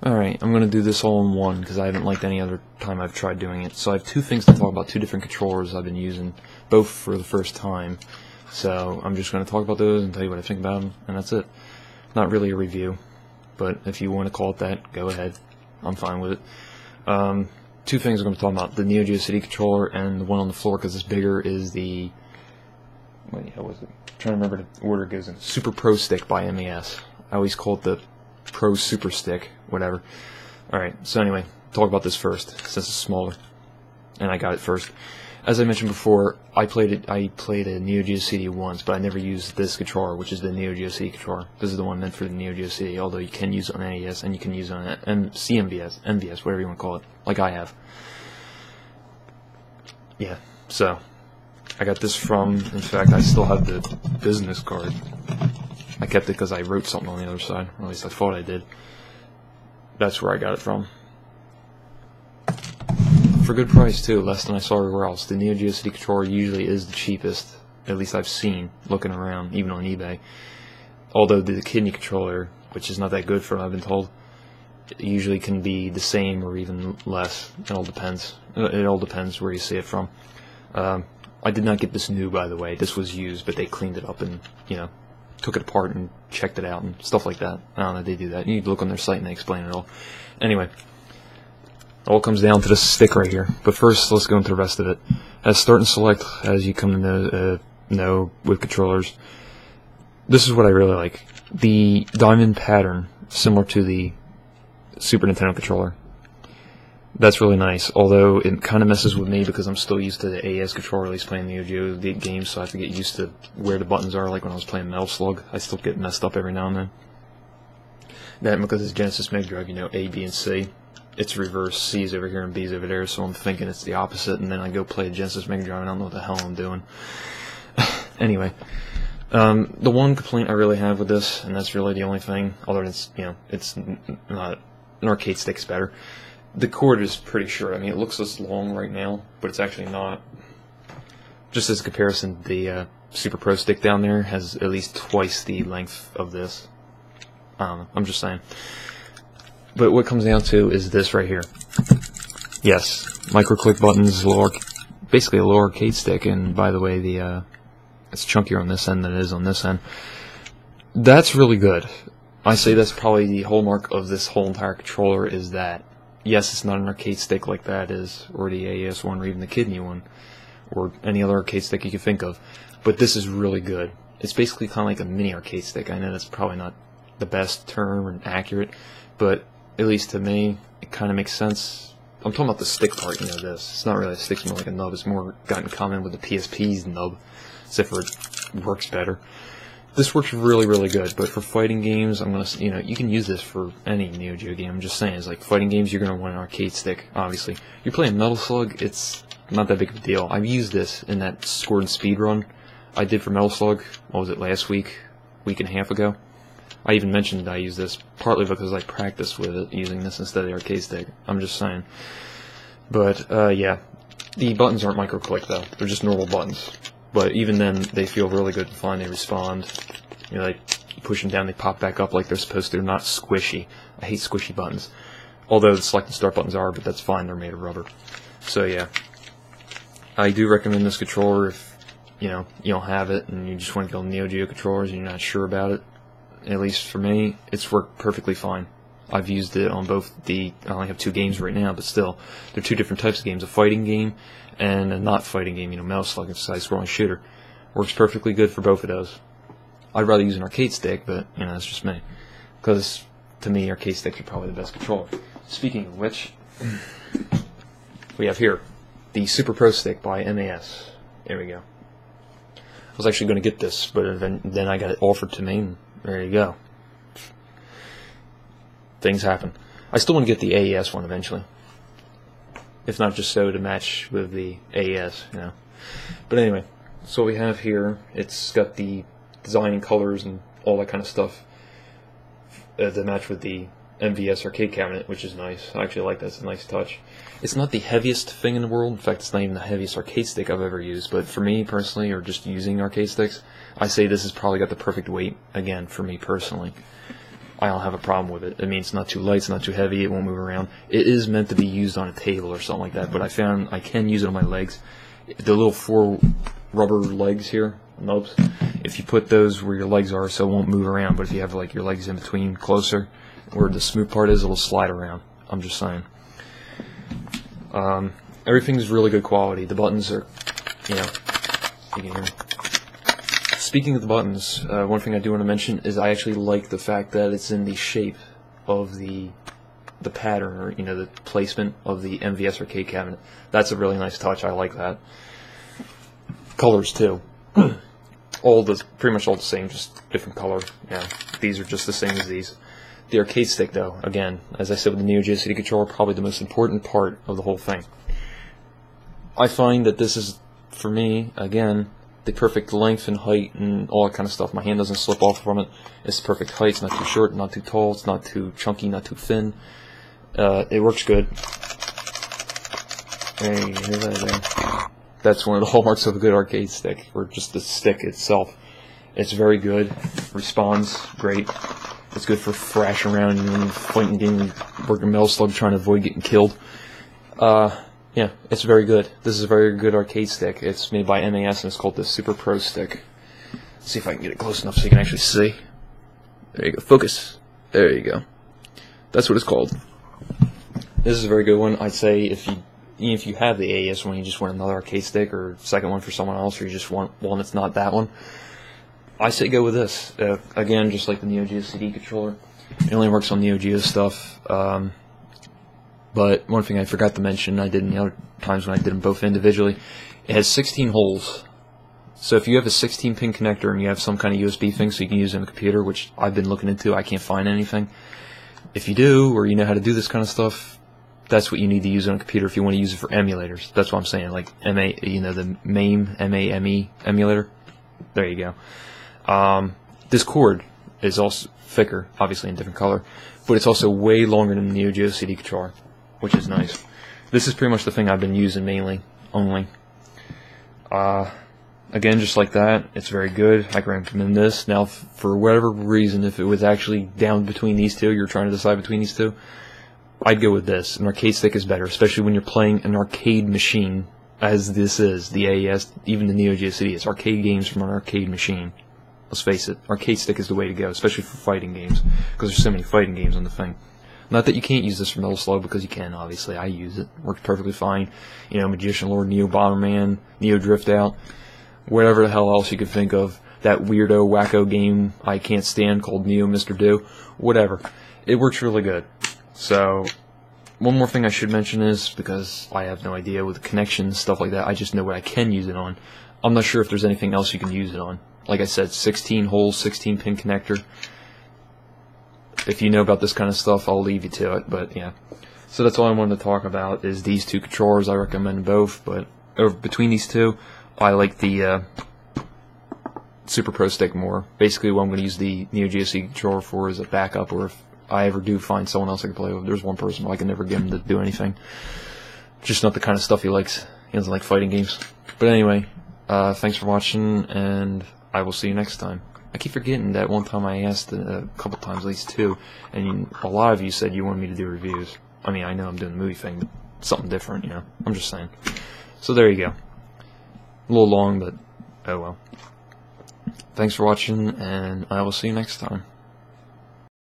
Alright, I'm going to do this all in one because I haven't liked any other time I've tried doing it. So I have two things to talk about, two different controllers I've been using, both for the first time. So I'm just going to talk about those and tell you what I think about them, and that's it. Not really a review, but if you want to call it that, go ahead. I'm fine with it. Two things I'm going to talk about, the Neo Geo CD controller and the one on the floor because it's bigger is the... Wait, how was it? I'm trying to remember the order it goes in. Super Pro Stick by MES. I always call it the Pro Super Stick, whatever. Alright, so anyway, talk about this first, since it's smaller. And I got it first. As I mentioned before, I played a Neo Geo CD once, but I never used this controller, which is the Neo Geo CD controller. This is the one meant for the Neo Geo CD, although you can use it on NES, and you can use it on CMVS, MVS, whatever you want to call it, like I have. Yeah, so, I got this from, in fact, I still have the business card. I kept it because I wrote something on the other side, or at least I thought I did. That's where I got it from. For good price too, less than I saw everywhere else. The Neo Geo CD controller usually is the cheapest, at least I've seen, looking around, even on eBay. Although the kidney controller, which is not that good for what I've been told, usually can be the same or even less. It all depends. It all depends where you see it from. I did not get this new, by the way. This was used, but they cleaned it up and, you know, took it apart and checked it out and stuff like that. I don't know, they do that. You need to look on their site and they explain it all. Anyway, it all comes down to this stick right here. But first, let's go into the rest of it. As start and select, as you come to know with controllers, this is what I really like. The diamond pattern, similar to the Super Nintendo controller. That's really nice, although it kind of messes with me because I'm still used to the AES controller, at least playing Neo Geo games, so I have to get used to where the buttons are, like when I was playing Metal Slug. I still get messed up every now and then. That because it's Genesis Mega Drive, you know, A, B, and C. It's reverse, C's over here and B's over there, so I'm thinking it's the opposite, and then I go play a Genesis Mega Drive and I don't know what the hell I'm doing. Anyway, the one complaint I really have with this, and that's really the only thing, although it's, you know, it's not, an arcade stick's better. The cord is pretty short. I mean, it looks this long right now, but it's actually not. Just as a comparison, the Super Pro Stick down there has at least twice the length of this. I don't know, I'm just saying. But what it comes down to is this right here. Yes, micro-click buttons, basically a low arcade stick, and by the way, it's chunkier on this end than it is on this end. That's really good. I say that's probably the hallmark of this whole entire controller is that, yes, it's not an arcade stick like that is, or the AES one, or even the kidney one, or any other arcade stick you can think of, but this is really good. It's basically kind of like a mini arcade stick. I know that's probably not the best term or accurate, but at least to me, it kind of makes sense. I'm talking about the stick part, you know, this. It's not really a stick, it's more like a nub. It's more got in common with the PSP's nub, except for it works better. This works really, really good, but for fighting games, I'm gonna, you know, you can use this for any Neo Geo game. I'm just saying, it's like fighting games, you're gonna want an arcade stick. Obviously, you're playing Metal Slug, it's not that big of a deal. I've used this in that scored and speed run I did for Metal Slug. What was it, last week and a half ago? I even mentioned I used this partly because I practiced with it, using this instead of the arcade stick. I'm just saying. But yeah, the buttons aren't micro-click though. They're just normal buttons. But even then, they feel really good and fine. They respond. You know, like, you push them down, they pop back up like they're supposed to. They're not squishy. I hate squishy buttons. Although the select and start buttons are, but that's fine. They're made of rubber. So yeah, I do recommend this controller if, you know, you don't have it and you just want to go Neo Geo controllers and you're not sure about it. At least for me, it's worked perfectly fine. I've used it on both I only have two games right now, but still, they're two different types of games. A fighting game and a not fighting game, you know, Metal Slug and side-scrolling shooter. Works perfectly good for both of those. I'd rather use an arcade stick, but, you know, that's just me. Because, to me, arcade sticks are probably the best controller. Speaking of which, we have here the Super Pro Stick by MES. There we go. I was actually going to get this, but then I got it offered to me, and there you go. Things happen. I still want to get the AES one eventually. If not just so to match with the AES, you know. But anyway, so what we have here, it's got the design and colors and all that kind of stuff to match with the MVS arcade cabinet, which is nice. I actually like that. It's a nice touch. It's not the heaviest thing in the world. In fact, it's not even the heaviest arcade stick I've ever used. But for me personally, or just using arcade sticks, I say this has probably got the perfect weight, again, for me personally. I don't have a problem with it. I mean, it's not too light, it's not too heavy, it won't move around. It is meant to be used on a table or something like that, but I found I can use it on my legs. The little 4 rubber legs here, nubs, if you put those where your legs are so it won't move around, but if you have like your legs in between closer, where the smooth part is, it'll slide around. I'm just saying. Everything's really good quality. The buttons are, you know, you can hear me. Speaking of the buttons, one thing I do want to mention is I actually like the fact that it's in the shape of the pattern, or you know, the placement of the MVS arcade cabinet. That's a really nice touch. I like that. Colors too. Pretty much all the same, just different color. Yeah, these are just the same as these. The arcade stick, though, again, as I said with the Neo Geo CD controller, probably the most important part of the whole thing. I find that this is, for me, again, the perfect length and height and all that kind of stuff. My hand doesn't slip off from it. It's the perfect height. It's not too short, not too tall. It's not too chunky, not too thin. It works good. Hey, hear that there? That's one of the hallmarks of a good arcade stick, or just the stick itself. It's very good. Responds great. It's good for thrashing around and fighting, getting, working Metal Slug, trying to avoid getting killed. Yeah, it's very good. This is a very good arcade stick. It's made by MAS and it's called the Super Pro Stick. Let's see if I can get it close enough so you can actually see. There you go. Focus. There you go. That's what it's called. This is a very good one. I'd say if you have the AES one, you just want another arcade stick or second one for someone else, or you just want one that's not that one, I say go with this. Again, just like the Neo Geo CD controller, it only works on Neo Geo stuff. But one thing I forgot to mention, I did in the other times when I did them both individually, it has 16 holes. So if you have a 16-pin connector and you have some kind of USB thing so you can use it on a computer, which I've been looking into, I can't find anything. If you do, or you know how to do this kind of stuff, that's what you need to use on a computer if you want to use it for emulators. That's what I'm saying, like the MAME, M-A-M-E emulator. There you go. This cord is also thicker, obviously in different color, but it's also way longer than the Neo Geo CD controller, which is nice. This is pretty much the thing I've been using mainly, only. Again, just like that, it's very good. I can recommend this. Now, for whatever reason, if it was actually down between these two, you're trying to decide between these two, I'd go with this. An arcade stick is better, especially when you're playing an arcade machine, as this is, the AES, even the Neo Geo CD. It's arcade games from an arcade machine. Let's face it, arcade stick is the way to go, especially for fighting games, because there's so many fighting games on the thing. Not that you can't use this for Metal Slug, because you can, obviously. I use it. Works perfectly fine. You know, Magician Lord, Neo Bomberman, Neo Drift Out, whatever the hell else you could think of. That weirdo, wacko game I can't stand called Neo Mr. Do. Whatever. It works really good. So, one more thing I should mention is, because I have no idea with connections, stuff like that, I just know what I can use it on. I'm not sure if there's anything else you can use it on. Like I said, 16 holes, 16 pin connector. If you know about this kind of stuff, I'll leave you to it, but yeah. So that's all I wanted to talk about, is these two controllers. I recommend both, but between these two, I like the Super Pro Stick more. Basically, what I'm going to use the Neo Geo CD controller for is a backup, or if I ever do find someone else I can play with. There's one person, but I can never get him to do anything. Just not the kind of stuff he likes. He doesn't like fighting games. But anyway, thanks for watching, and I will see you next time. I keep forgetting that one time I asked a couple times, at least two, and a lot of you said you wanted me to do reviews. I mean, I know I'm doing the movie thing, but something different, you know. I'm just saying. So there you go. A little long, but oh well. Thanks for watching, and I will see you next time.